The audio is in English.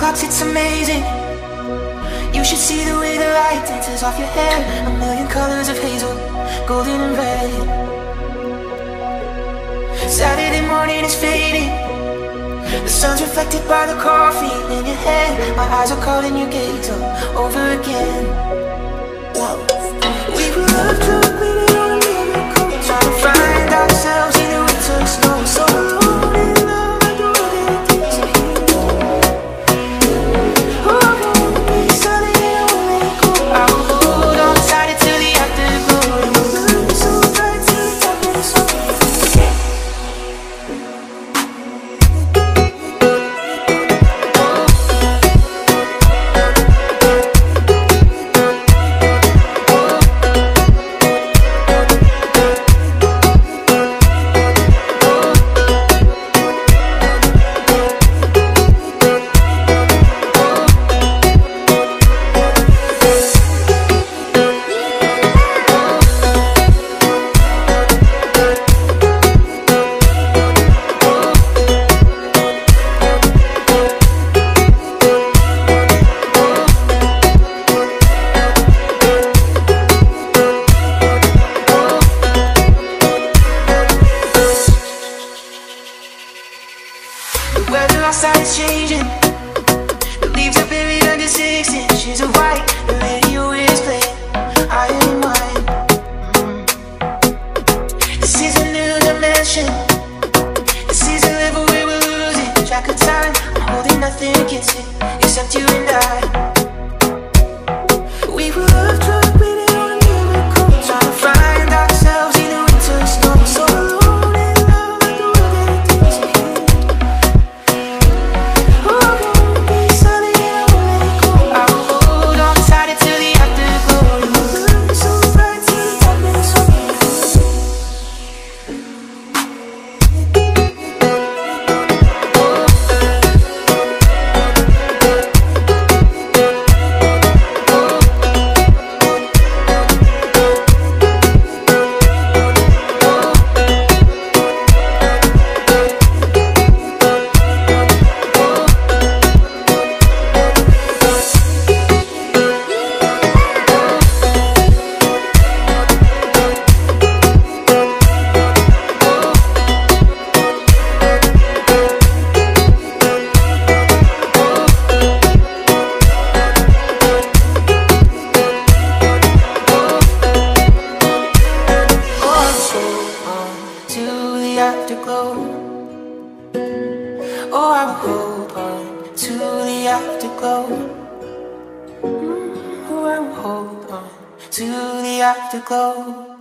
clocks, it's amazing. You should see the way the light dances off your hair. A million colors of hazel, golden and red. Saturday morning is fading. The sun's reflected by the coffee in your head. My eyes are calling your gaze over again. Whoa. We were love drunk, waiting on a miracle, trying to find ourselves in the winter snow. So alone in love, I know that it disappears. Oh, I won't be silent and I won't let go. I will hold on tight until the afterglow. And we'll burn so bright till the top of the sun. The weather outside is changing. The leaves are buried under 6 inches of white. The radio is playing Iron Wine. This is a new dimension. This is a level where we're losing track of time. I'm holding nothing against it except you and I. We were love drunk, waiting on a miracle, trying to find ourselves in the winter snow. So alone in love, I know that it disappears. Oh, I won't be silent and I won't let go. I will hold on tight until the afterglow. And we'll burn so bright till the top of the sun. Afterglow. Oh, I will hold on to the afterglow. Oh, I will hold on to the afterglow.